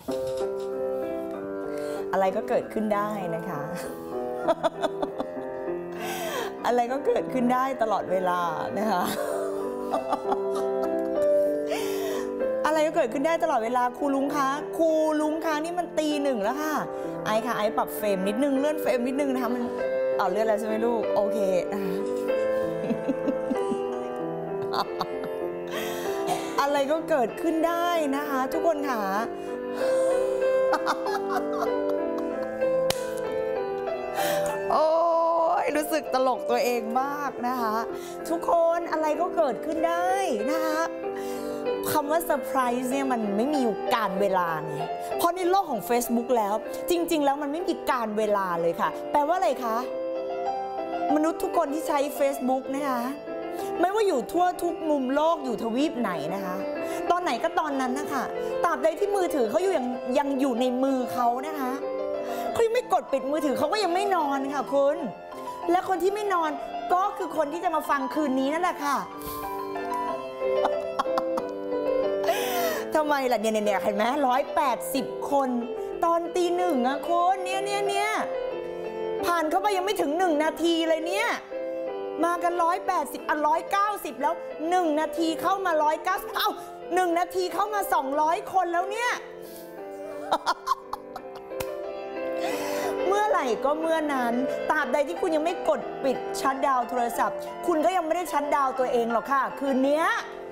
อะไรก็เกิดขึ้นได้นะคะ อะไรก็เกิดขึ้นได้ตลอดเวลานะคะอะไรก็เกิดขึ้นได้ตลอดเวลาครูลุงคะนี่มันตี 1แล้วค่ะไอค่ะไอปรับเฟรมนิดนึงเลื่อนเฟรมนิดนึงนะคะมันเลื่อนแล้วใช่ไหมลูกโอเคอะไรก็เกิดขึ้นได้นะคะทุกคนค่ะโอ้ยรู้สึกตลกตัวเองมากนะคะทุกคนอะไรก็เกิดขึ้นได้นะคะคำว่าเซอร์ไพรส์เนี่ยมันไม่มีการเวลาไงเพราะในโลกของ Facebook แล้วจริงๆแล้วมันไม่มีการเวลาเลยค่ะแปลว่าอะไรคะมนุษย์ทุกคนที่ใช้ Facebook นะคะไม่ว่าอยู่ทั่วทุกมุมโลกอยู่ทวีปไหนนะคะตอนไหนก็ตอนนั้นนะคะตราบใดที่มือถือเขายังอยู่ในมือเขานะคะเขายังไม่กดปิดมือถือเขาก็ยังไม่นอนค่ะคุณและคนที่ไม่นอนก็คือคนที่จะมาฟังคืนนี้นั่นแหละค่ะทำไมล่ะเนี่ยเห็นไหม180 คนตอนตี 1อะคุณเนี่ยผ่านเข้าไปยังไม่ถึง1 นาทีเลยเนี่ยมากัน180190แล้ว1 นาทีเข้ามา1901 นาทีเข้ามา200 คนแล้วเนี่ย เมื่อไหร่ก็เมื่อนั้นตราบใดที่คุณยังไม่กดปิดชัตดาวน์โทรศัพท์คุณก็ยังไม่ได้ชัตดาวน์ตัวเองหรอกค่ะคืนนี้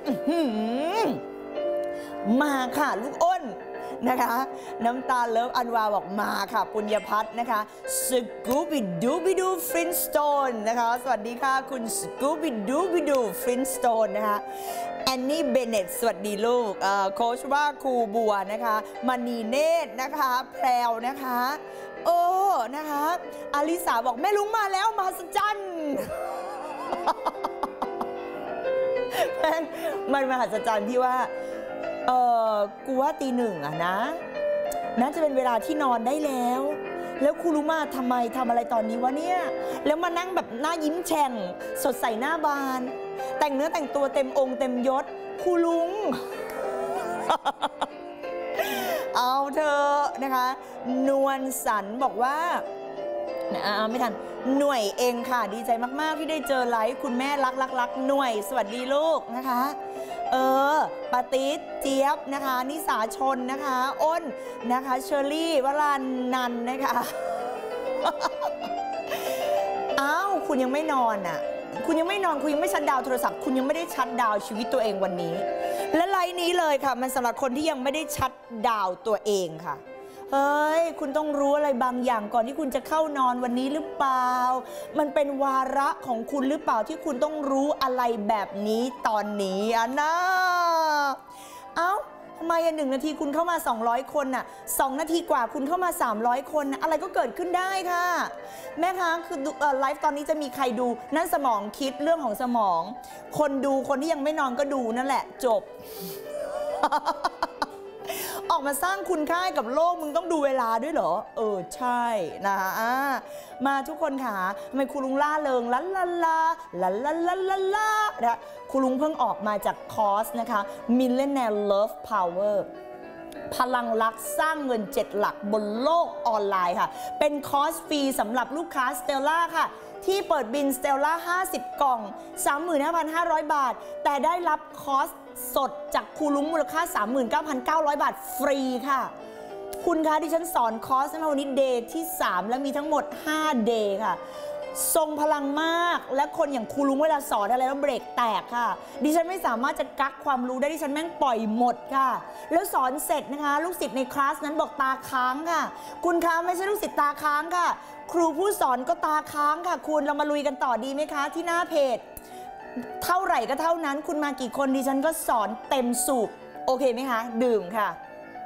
มาค่ะลูกอ้นนะคะน้ำตาเลิฟอันวาบอกมาค่ะปุญญพัฒน์นะคะสกูบิดูบิดูฟรินสโตนนะคะสวัสดีค่ะคุณสกูบิดูบิดูฟรินสโตนนะคะแอนนี่เบเน็ตสวัสดีลูกโค้ชว่าครูบัวนะคะมณีเนตรนะคะแพรวนะคะนะคะอาลิสาบอกแม่ลุงมาแล้วมหัศจรรย์มันมหัศจรรย์ที่ว่ากูว่าตี 1อะนะน่าจะเป็นเวลาที่นอนได้แล้วครูรู้มาทำอะไรตอนนี้วะเนี่ยแล้วมานั่งแบบหน้ายิ้มแฉ่งสดใสหน้าบานแต่งเนื้อแต่งตัวเต็มองค์เต็มยศครูลุง เอาเธอนะคะนวลสันบอกว่าไม่ทันหน่วยเองค่ะดีใจมากๆที่ได้เจอไลฟ์คุณแม่รักหน่วยสวัสดีลูกนะคะปาติสเจี๊ยบนะคะนิสาชนนะคะอ้นนะคะเชอรี่วรานันนะคะอ้าวคุณยังไม่นอนอ่ะคุณยังไม่นอนคุณยังไม่ชัตดาวน์โทรศัพท์คุณยังไม่ได้ชัตดาวน์ชีวิตตัวเองวันนี้และไลน์นี้เลยค่ะมันสำหรับคนที่ยังไม่ได้ชัตดาวน์ตัวเองค่ะเฮ้ยคุณต้องรู้อะไรบางอย่างก่อนที่คุณจะเข้านอนวันนี้หรือเปล่ามันเป็นวาระของคุณหรือเปล่าที่คุณต้องรู้อะไรแบบนี้ตอนนี้นะทำไม1 นาทีคุณเข้ามา200 คน2 นาทีกว่าคุณเข้ามา300 คนอะไรก็เกิดขึ้นได้ค่ะแม่คะคือไลฟ์ตอนนี้จะมีใครดูนั่นสมองคิดเรื่องของสมองคนดูคนที่ยังไม่นอนก็ดูนั่นแหละจบ ออกมาสร้างคุณค่ากับโลกมึงต้องดูเวลาด้วยเหรอใช่นะมาทุกคนค่ะทำไมครูลุงล่าเริงลันนะครูลุงเพิ่งออกมาจากคอร์สนะคะ Millionaire Love Power พลังรักสร้างเงิน7 หลักบนโลกออนไลน์ค่ะเป็นคอร์สฟรีสำหรับลูกค้า Stella ค่ะที่เปิดบิน Stella 50 กล่อง 35,500 บาทแต่ได้รับคอร์สสดจากครูลุงมูลค่า 39,900 บาทฟรีค่ะคุณคะดิฉันสอนคอร์สในวันนี้เดย์ที่3และมีทั้งหมด5เดย์ค่ะทรงพลังมากและคนอย่างครูลุงเวลาสอนอะไรแล้วเบรกแตกค่ะดิฉันไม่สามารถจะกักความรู้ได้ดิฉันแม่งปล่อยหมดค่ะแล้วสอนเสร็จนะคะลูกศิษย์ในคลาสนั้นบอกตาค้างค่ะคุณคะไม่ใช่ลูกศิษย์ตาค้างค่ะครูผู้สอนก็ตาค้างค่ะคุณเรามาลุยกันต่อดีไหมคะที่หน้าเพจเท่าไหร่ก็เท่านั้นคุณมากี่คนดิฉันก็สอนเต็มสูบโอเคไหมคะดื่มค่ะ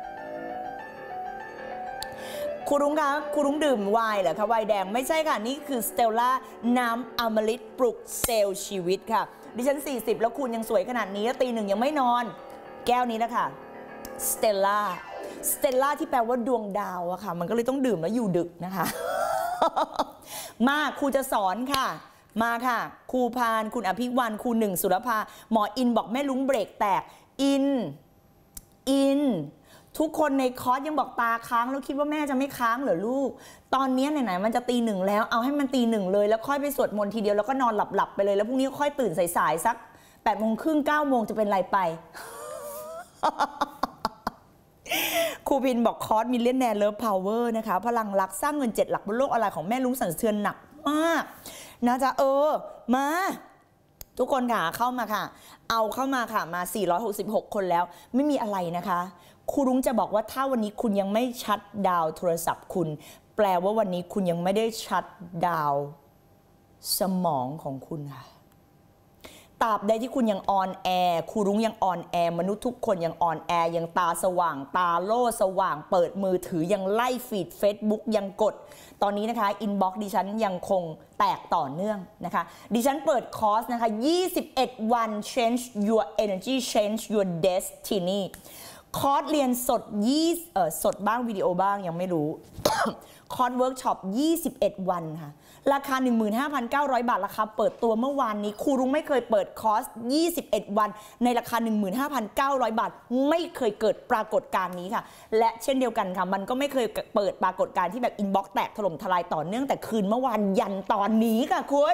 ครูรุ้งคะครูรุ้งดื่มไวน์เหรอคะไวน์แดงไม่ใช่ค่ะนี่คือสเตลล่าน้ำอมฤตปลุกเซลล์ชีวิตค่ะดิฉัน40แล้วคุณยังสวยขนาดนี้แล้วตี 1ยังไม่นอนแก้วนี้นะคะสเตลล่าที่แปลว่าดวงดาวอะค่ะมันก็เลยต้องดื่มแล้วอยู่ดึกนะคะ มาครูจะสอนค่ะมาค่ะครูพานคุณอภิวันครูหนึ่งสุรภาหมออินบอกแม่ลุงเบรกแตกอินทุกคนในคอร์สยังบอกตาค้างแล้วคิดว่าแม่จะไม่ค้างเหรอลูกตอนนี้ไหนๆมันจะตี 1แล้วเอาให้มันตี 1เลยแล้วค่อยไปสวดมนต์ทีเดียวแล้วก็นอนหลับๆไปเลยแล้วพรุ่งนี้ค่อยตื่นสายๆสัก8:30 9 โมงจะเป็นไรไป ครูพินบอกคอร์สมิลเลนแนร์เลิฟพาวเวอร์นะคะพลังรักสร้างเงิน7 หลักบนโลกออนไลน์ของแม่ลุงสั่นสะเทือนหนักมากนะจ๊ะมาทุกคนค่ะเข้ามาค่ะเอาเข้ามาค่ะมา466คนแล้วไม่มีอะไรนะคะครูรุ้งจะบอกว่าถ้าวันนี้คุณยังไม่ชัตดาวน์โทรศัพท์คุณแปลว่าวันนี้คุณยังไม่ได้ชัตดาวน์สมองของคุณค่ะตราบใดที่คุณยังออนแอร์ครูรุ้งยังออนแอร์มนุษย์ทุกคนยังออนแอร์ยังตาสว่างตาโล่สว่างเปิดมือถือยังไล่ฟีด Facebook ยังกดตอนนี้นะคะอินบ็อกซ์ดิฉันยังคงแตกต่อเนื่องนะคะดิฉันเปิดคอร์สนะคะ21 วัน change your energy change your destiny คอร์สเรียนสดสดบ้างวิดีโอบ้างยังไม่รู้ คอร์สเวิร์กช็อป21 วันค่ะราคา 15,900 บาทราคาเปิดตัวเมื่อวานนี้ครูรุ้งไม่เคยเปิดคอร์ส21 วันในราคา 15,900 บาทไม่เคยเกิดปรากฏการณ์นี้ค่ะและเช่นเดียวกันค่ะมันก็ไม่เคยเปิดปรากฏการณ์ที่แบบอินบ็อกซ์แตกถล่มทลายต่อเนื่องแต่คืนเมื่อวานยันตอนนี้ค่ะคุณ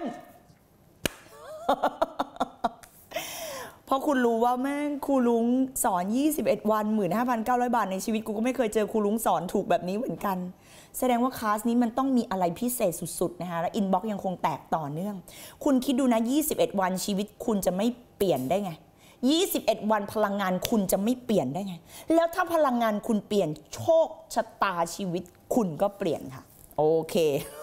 เพราะคุณรู้ว่าแม่งครูลุงสอน21 วัน 15,900 บาทในชีวิตกูก็ไม่เคยเจอครูลุงสอนถูกแบบนี้เหมือนกันแสดงว่าคลาสนี้มันต้องมีอะไรพิเศษสุดๆนะคะและอินบ็อกซ์ยังคงแตกต่อเนื่องคุณคิดดูนะ21 วันชีวิตคุณจะไม่เปลี่ยนได้ไง21 วันพลังงานคุณจะไม่เปลี่ยนได้ไงแล้วถ้าพลังงานคุณเปลี่ยนโชคชะตาชีวิตคุณก็เปลี่ยนค่ะโอเค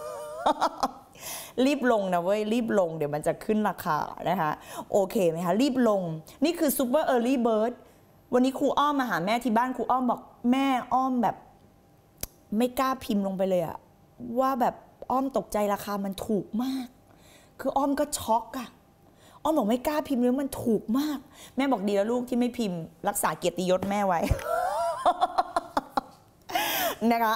รีบลงนะเว้ยรีบลงเดี๋ยวมันจะขึ้นราคานะคะโอเคไหมคะรีบลงนี่คือซูเปอร์เออร์ลี่เบิร์ดวันนี้ครูอ้อมมาหาแม่ที่บ้านครูอ้อมบอกแม่อ้อมแบบไม่กล้าพิมพ์ลงไปเลยอะว่าแบบอ้อมตกใจราคามันถูกมากคืออ้อมก็ช็อกอะอ้อมบอกไม่กล้าพิมพ์เลยมันถูกมากแม่บอกดีแล้วลูกที่ไม่พิมพ์รักษาเกียรติยศแม่ไว้ นะคะ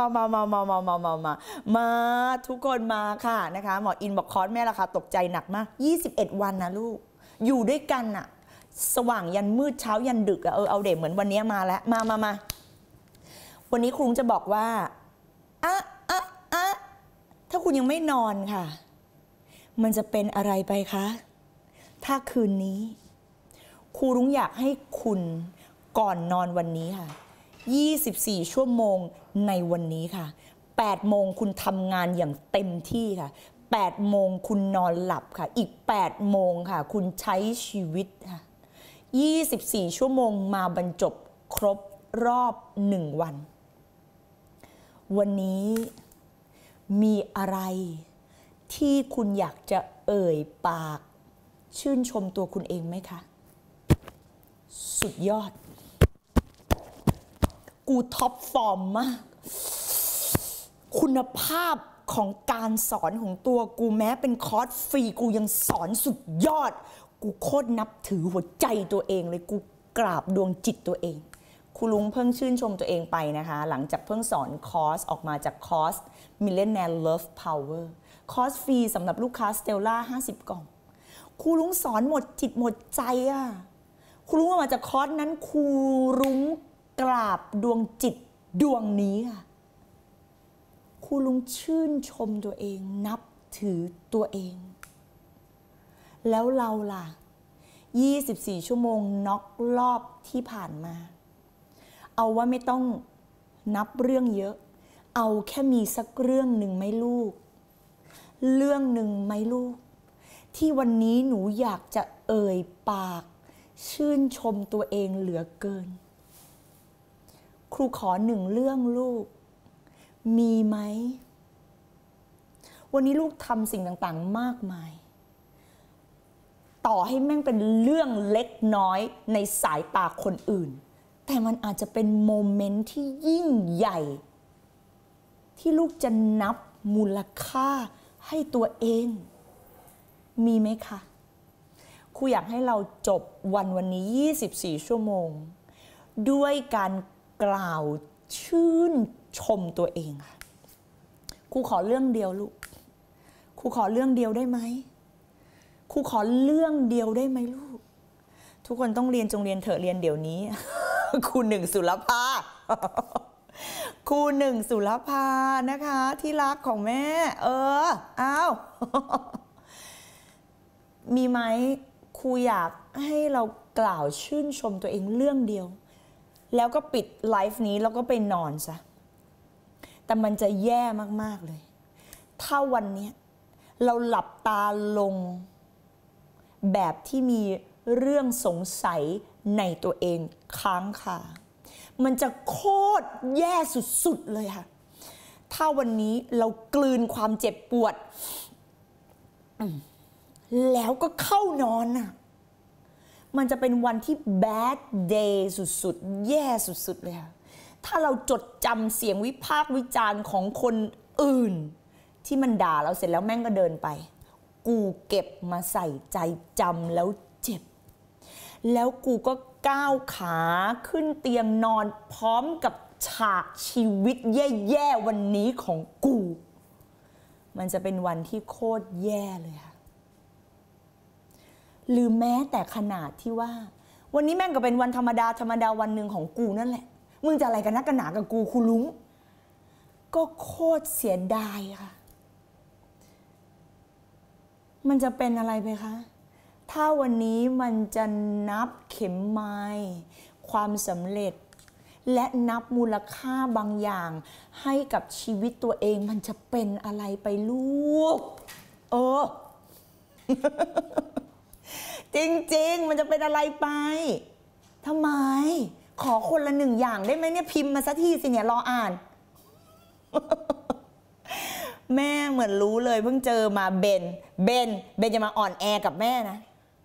มาทุกคนมาค่ะนะคะหมออินบอกคอร์สแม่ราคาตกใจหนักมาก21 วันนะลูกอยู่ด้วยกันอะสว่างยันมืดเช้ายันดึกอะเอาเด็กเหมือนวันนี้มาแล้วมาวันนี้ครูจะบอกว่าถ้าคุณยังไม่นอนค่ะมันจะเป็นอะไรไปคะถ้าคืนนี้ครูรุ้งอยากให้คุณก่อนนอนวันนี้ค่ะ24 ชั่วโมงในวันนี้ค่ะ8 โมงคุณทำงานอย่างเต็มที่ค่ะ8 โมงคุณนอนหลับค่ะอีก8 โมงค่ะคุณใช้ชีวิตค่ะ24 ชั่วโมงมาบรรจบครบรอบ1 วันวันนี้มีอะไรที่คุณอยากจะเอ่ยปากชื่นชมตัวคุณเองไหมคะสุดยอดกูท็อปฟอร์มมากคุณภาพของการสอนของตัวกูแม้เป็นคอร์สฟรีกูยังสอนสุดยอดกูโคตรนับถือหัวใจตัวเองเลยกูกราบดวงจิตตัวเองครูลุงเพิ่งชื่นชมตัวเองไปนะคะหลังจากเพิ่งสอนคอร์สออกมาจากคอร์ส Millionaire Love Power คอร์สฟรีสำหรับลูกค้า Stella 50 กล่องครูลุงสอนหมดจิตหมดใจอ่ะครูลุงออกมาจากคอร์สนั้นครูลุงกราบดวงจิตดวงนี้ค่ะครูลุงชื่นชมตัวเองนับถือตัวเองแล้วเราล่ะ24 ชั่วโมงน็อกรอบที่ผ่านมาเอาว่าไม่ต้องนับเรื่องเยอะเอาแค่มีสักเรื่องหนึ่งไหมลูกเรื่องหนึ่งไหมลูกที่วันนี้หนูอยากจะเอ่ยปากชื่นชมตัวเองเหลือเกินครูขอ1 เรื่องลูกมีไหมวันนี้ลูกทำสิ่งต่างๆมากมายต่อให้แม่งเป็นเรื่องเล็กน้อยในสายตาคนอื่นแต่มันอาจจะเป็นโมเมนต์ที่ยิ่งใหญ่ที่ลูกจะนับมูลค่าให้ตัวเองมีไหมคะครูอยากให้เราจบวันนี้24 ชั่วโมงด้วยการกล่าวชื่นชมตัวเองค่ะครูขอเรื่องเดียวลูกครูขอเรื่องเดียวได้ไหมครูขอเรื่องเดียวได้ไหมลูกทุกคนต้องเรียนจงเรียนเถอะเรียนเดี๋ยวนี้ ครู 1 สุรภาครูหนึ่งสุรภานะคะที่รักของแม่อ้าวมีไหมครูอยากให้เรากล่าวชื่นชมตัวเองเรื่องเดียวแล้วก็ปิดไลฟ์นี้แล้วก็ไปนอนซะแต่มันจะแย่มากๆเลยถ้าวันนี้เราหลับตาลงแบบที่มีเรื่องสงสัยในตัวเองค้างคามันจะโคตรแย่สุดๆเลยค่ะถ้าวันนี้เรากลืนความเจ็บปวดแล้วก็เข้านอนน่ะมันจะเป็นวันที่ bad day สุดๆแย่สุดๆเลยค่ะถ้าเราจดจำเสียงวิพากษ์วิจารณ์ของคนอื่นที่มันด่าเราเสร็จแล้วแม่งก็เดินไปกูเก็บมาใส่ใจจำแล้วเจ็บแล้วกูก็ก้าวขาขึ้นเตียงนอนพร้อมกับฉากชีวิตแย่ๆวันนี้ของกูมันจะเป็นวันที่โคตรแย่เลยค่ะหรือแม้แต่ขนาดที่ว่าวันนี้แม่งก็เป็นวันธรรมดาวันหนึ่งของกูนั่นแหละมึงจะอะไรกันนักกันหนากับกูคุณลุงก็โคตรเสียดายค่ะมันจะเป็นอะไรไปคะถ้าวันนี้มันจะนับเข็มไม้ความสำเร็จและนับมูลค่าบางอย่างให้กับชีวิตตัวเองมันจะเป็นอะไรไปลูกจริงๆมันจะเป็นอะไรไปทำไมขอคนละหนึ่งอย่างได้ไหมเนี่ยพิมพ์มาสักทีสิเนี่ยรออ่าน แม่เหมือนรู้เลยเพิ่งเจอมาเบนจะมาอ่อนแอกับแม่นะ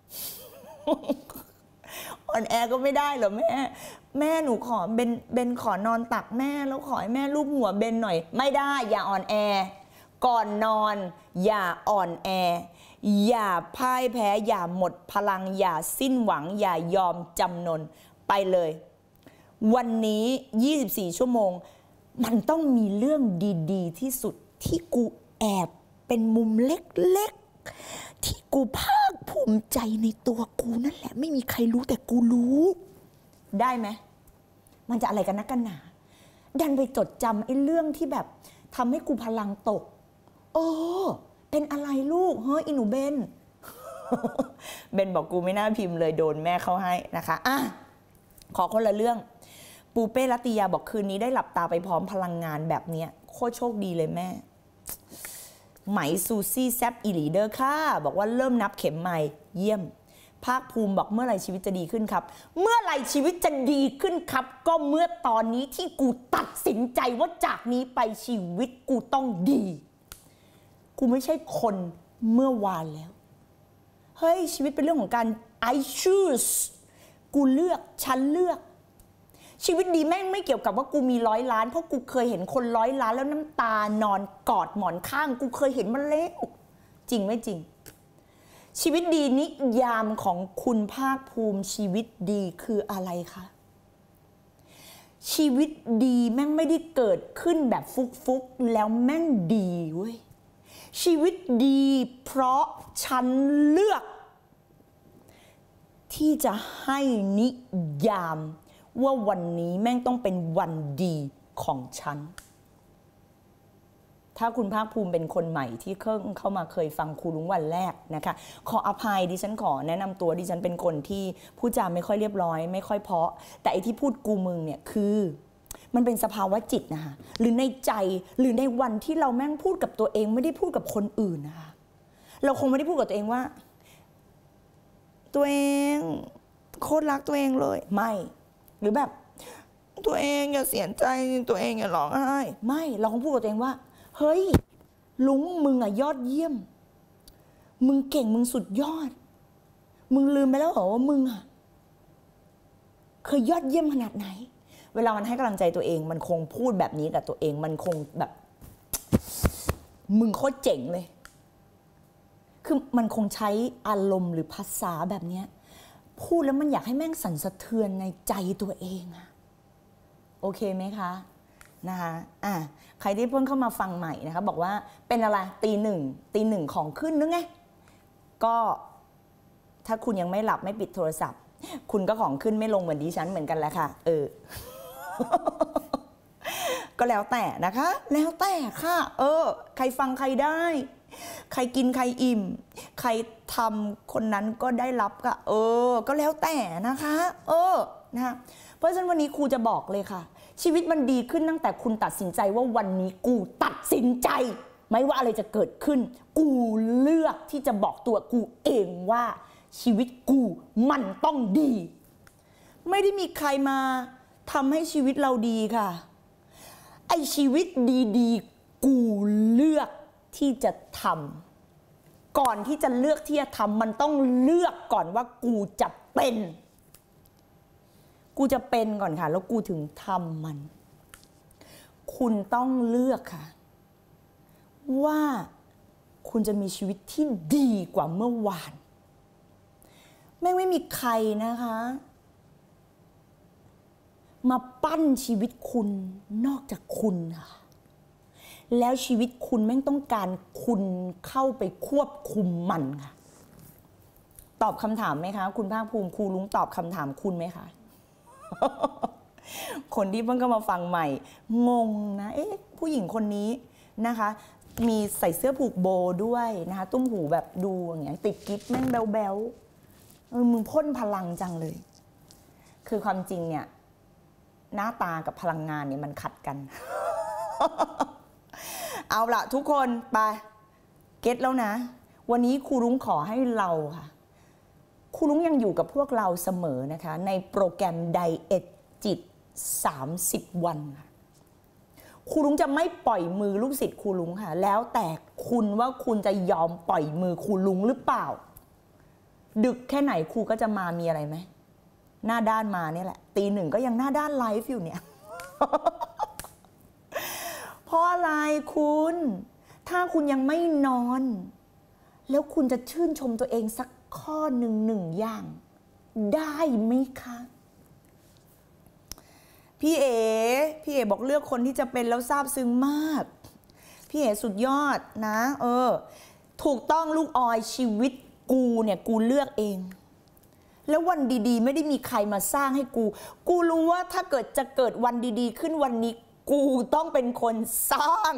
อ่อนแอก็ไม่ได้เหรอแม่หนูขอเบนขอนอนตักแม่แล้วขอให้แม่ลูบหัวเบนหน่อยไม่ได้อย่าอ่อนแอก่อนนอนอย่าอ่อนแออย่าพ่ายแพ้อย่าหมดพลังอย่าสิ้นหวังอย่ายอมจำนนไปเลยวันนี้24ชั่วโมงมันต้องมีเรื่องดีๆที่สุดที่กูแอบเป็นมุมเล็กๆที่กูภาคภูมิใจในตัวกูนั่นแหละไม่มีใครรู้แต่กูรู้ได้ไหมมันจะอะไรกันนักกันหนาดันไปจดจำไอ้เรื่องที่แบบทำให้กูพลังตกเป็นอะไรลูกอีหนูเบน เบนบอกกูไม่น่าพิมพ์เลยโดนแม่เข้าให้นะคะขอคนละเรื่องปูเป้รัตติยาบอกคืนนี้ได้หลับตาไปพร้อมพลังงานแบบเนี้ยโคตรโชคดีเลยแม่ไหมซูซี่แซบอีหลีเดอร์ค่ะบอกว่าเริ่มนับเข็มใหม่เยี่ยมภาคภูมิบอกเมื่อไหร่ชีวิตจะดีขึ้นครับเมื่อไหร่ชีวิตจะดีขึ้นครับก็เมื่อตอนนี้ที่กูตัดสินใจว่าจากนี้ไปชีวิตกูต้องดีกูไม่ใช่คนเมื่อวานแล้วเฮ้ยชีวิตเป็นเรื่องของการ I choose กูเลือกฉันเลือกชีวิตดีแม่งไม่เกี่ยวกับว่ากูมี100 ล้านเพราะกูเคยเห็นคน100 ล้านแล้วน้ำตานอนกอดหมอนข้างกูเคยเห็นมันแล้วจริงไม่จริงชีวิตดีนิยามของคุณภาคภูมิชีวิตดีคืออะไรคะชีวิตดีแม่งไม่ได้เกิดขึ้นแบบฟุกๆแล้วแม่งดีเว้ยชีวิตดีเพราะฉันเลือกที่จะให้นิยามว่าวันนี้แม่งต้องเป็นวันดีของฉันถ้าคุณภาคภูมิเป็นคนใหม่ที่เข้ามาเคยฟังครูลุงวันแรกนะคะขออภัยดิฉันขอแนะนำตัวดิฉันเป็นคนที่พูดจาไม่ค่อยเรียบร้อยไม่ค่อยเพราะแต่ไอ้ที่พูดกูมึงเนี่ยคือมันเป็นสภาวะจิตนะคะหรือในใจหรือในวันที่เราแม่งพูดกับตัวเองไม่ได้พูดกับคนอื่นนะคะเราคงไม่ได้พูดกับตัวเองว่าตัวเองโคตรรักตัวเองเลยไม่หรือแบบตัวเองอย่าเสียใจตัวเองอย่าร้องไห้ไม่เราคงพูดกับตัวเองว่าเฮ้ยลุงมึงอะยอดเยี่ยมมึงเก่งมึงสุดยอดมึงลืมไปแล้วเหรอว่ามึงอะเคยยอดเยี่ยมขนาดไหนเวลามันให้กำลังใจตัวเองมันคงพูดแบบนี้กับตัวเองมันคงแบบมึงโคตรเจ๋งเลยคือมันคงใช้อารมณ์หรือภาษาแบบนี้พูดแล้วมันอยากให้แม่งสั่นสะเทือนในใจตัวเองอะโอเคไหมคะนะคะใครที่เพิ่งเข้ามาฟังใหม่นะคะบอกว่าเป็นอะไรตีหนึ่งของขึ้นนึกไงก็ถ้าคุณยังไม่หลับไม่ปิดโทรศัพท์คุณก็ของขึ้นไม่ลงเหมือนดิฉันเหมือนกันแหละค่ะก็แล้วแต่นะคะแล้วแต่ค่ะใครฟังใครได้ใครกินใครอิ่มใครทำคนนั้นก็ได้รับก็ก็แล้วแต่นะคะนะเพราะฉะนั้นวันนี้ครูจะบอกเลยค่ะชีวิตมันดีขึ้นตั้งแต่คุณตัดสินใจว่าวันนี้กูตัดสินใจไม่ว่าอะไรจะเกิดขึ้นกูเลือกที่จะบอกตัวกูเองว่าชีวิตกูมันต้องดีไม่ได้มีใครมาทำให้ชีวิตเราดีค่ะไอชีวิตดีๆกูเลือกที่จะทำก่อนที่จะเลือกที่จะทำมันต้องเลือกก่อนว่ากูจะเป็นก่อนค่ะแล้วกูถึงทำมันคุณต้องเลือกค่ะว่าคุณจะมีชีวิตที่ดีกว่าเมื่อวานไม่มีใครนะคะมาปั้นชีวิตคุณนอกจากคุณค่ะแล้วชีวิตคุณแม่งต้องการคุณเข้าไปควบคุมมันค่ะตอบคำถามไหมคะคุณภาคภูมิครูลุงตอบคำถามคุณไหมคะ คนที่เพิ่งก็มาฟังใหม่งงนะผู้หญิงคนนี้นะคะมีใส่เสื้อผูกโบด้วยนะคะตุ้มหูแบบดูอย่างเงี้ยติดกิ๊บแม่งแบ๊วมึงพ่นพลังจังเลยคือความจริงเนี่ยหน้าตากับพลังงานเนี่ยมันขัดกัน เอาละทุกคนไปเก็ตแล้วนะวันนี้ครูรุ้งขอให้เราค่ะครูรุ้งยังอยู่กับพวกเราเสมอนะคะในโปรแกรมไดเอทจิต30 วันค่ะครูรุ้งจะไม่ปล่อยมือลูกศิษย์ครูรุ้งค่ะแล้วแต่คุณว่าคุณจะยอมปล่อยมือครูรุ้งหรือเปล่าดึกแค่ไหนครูก็จะมามีอะไรไหมหน้าด้านมาเนี่ยแหละตี 1ก็ยังหน้าด้านไลฟ์อยู่เนี่ย เพราะอะไรคุณถ้าคุณยังไม่นอนแล้วคุณจะชื่นชมตัวเองสักข้อหนึ่งอย่างได้ไหมคะพี่เอ๋บอกเลือกคนที่จะเป็นแล้วซาบซึ้งมากพี่เอ๋สุดยอดนะถูกต้องลูกออยชีวิตกูเนี่ยกูเลือกเองแล้ววันดีๆไม่ได้มีใครมาสร้างให้กูรู้ว่าถ้าเกิดจะเกิดวันดีๆขึ้นวันนี้กูต้องเป็นคนสร้าง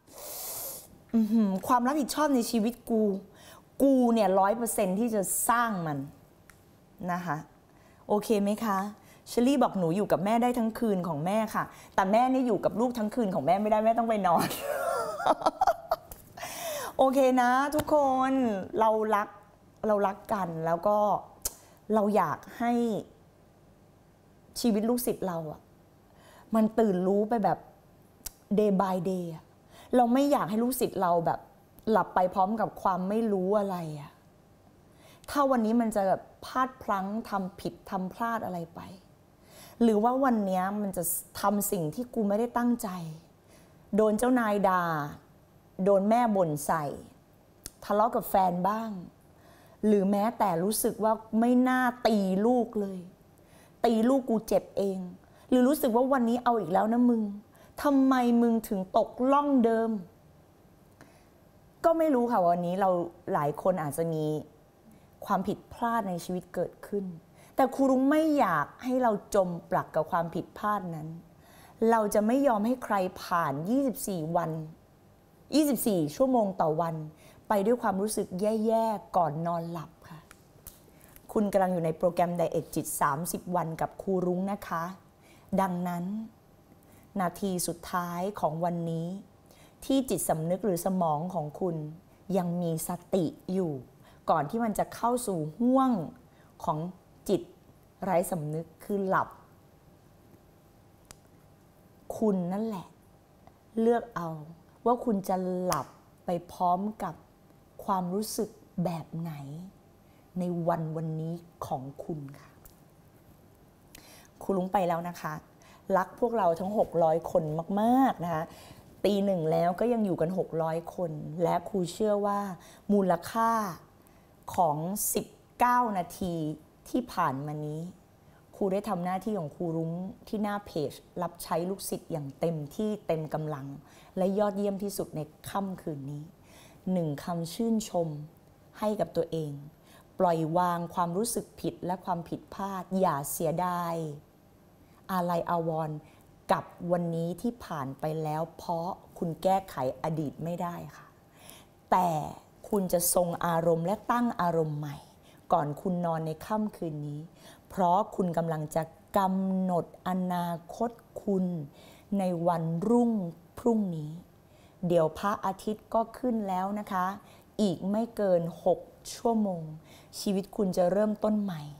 ความรับผิดชอบในชีวิตกูเนี่ย100%ที่จะสร้างมันนะคะโอเคไหมคะเชอรี่บอกหนูอยู่กับแม่ได้ทั้งคืนของแม่ค่ะแต่แม่นี่อยู่กับลูกทั้งคืนของแม่ไม่ได้แม่ต้องไปนอน โอเคนะทุกคนเรารักกันแล้วก็เราอยากให้ชีวิตลูกศิษย์เราอะมันตื่นรู้ไปแบบ day by day เราไม่อยากให้ลูกศิษย์เราแบบหลับไปพร้อมกับความไม่รู้อะไรอะถ้าวันนี้มันจะแบบพลาดพลั้งทำผิดทำพลาดอะไรไปหรือว่าวันนี้มันจะทำสิ่งที่กูไม่ได้ตั้งใจโดนเจ้านายด่าโดนแม่บ่นใส่ทะเลาะกับแฟนบ้างหรือแม้แต่รู้สึกว่าไม่น่าตีลูกเลยตีลูกกูเจ็บเองหรือรู้สึกว่าวันนี้เอาอีกแล้วนะมึงทำไมมึงถึงตกล่องเดิมก็ไม่รู้ค่ะวันนี้เราหลายคนอาจจะมีความผิดพลาดในชีวิตเกิดขึ้นแต่ครูรุ้งไม่อยากให้เราจมปลักกับความผิดพลาดนั้นเราจะไม่ยอมให้ใครผ่าน24 วัน24 ชั่วโมงต่อวันไปด้วยความรู้สึกแย่ๆก่อนนอนหลับค่ะคุณกำลังอยู่ในโปรแกรมไดเอทจิต30 วันกับครูรุ้งนะคะดังนั้นนาทีสุดท้ายของวันนี้ที่จิตสำนึกหรือสมองของคุณยังมีสติอยู่ก่อนที่มันจะเข้าสู่ห้วงของจิตไร้สำนึกคือหลับคุณนั่นแหละเลือกเอาว่าคุณจะหลับไปพร้อมกับความรู้สึกแบบไหนในวันนี้ของคุณค่ะครูลุงไปแล้วนะคะรักพวกเราทั้ง600 คนมากๆนะคะตี 1แล้วก็ยังอยู่กัน600 คนและครูเชื่อว่ามูลค่าของ19 นาทีที่ผ่านมานี้ครูได้ทำหน้าที่ของครูรุ้งที่หน้าเพจรับใช้ลูกศิษย์อย่างเต็มที่เต็มกำลังและยอดเยี่ยมที่สุดในค่ำคืนนี้1 คำชื่นชมให้กับตัวเองปล่อยวางความรู้สึกผิดและความผิดพลาดอย่าเสียดายอาลัยอาวรณ์กับวันนี้ที่ผ่านไปแล้วเพราะคุณแก้ไขอดีตไม่ได้ค่ะแต่คุณจะทรงอารมณ์และตั้งอารมณ์ใหม่ก่อนคุณนอนในค่ำคืนนี้เพราะคุณกำลังจะกำหนดอนาคตคุณในวันรุ่งพรุ่งนี้เดี๋ยวพระอาทิตย์ก็ขึ้นแล้วนะคะอีกไม่เกิน6 ชั่วโมงชีวิตคุณจะเริ่มต้นใหม่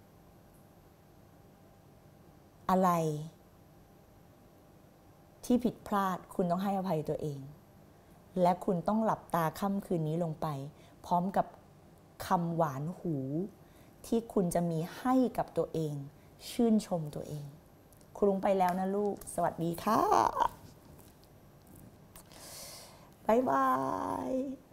อะไรที่ผิดพลาดคุณต้องให้อภัยตัวเองและคุณต้องหลับตาค่ำคืนนี้ลงไปพร้อมกับคำหวานหูที่คุณจะมีให้กับตัวเองชื่นชมตัวเองครูลุงไปแล้วนะลูกสวัสดีค่ะบ๊ายบาย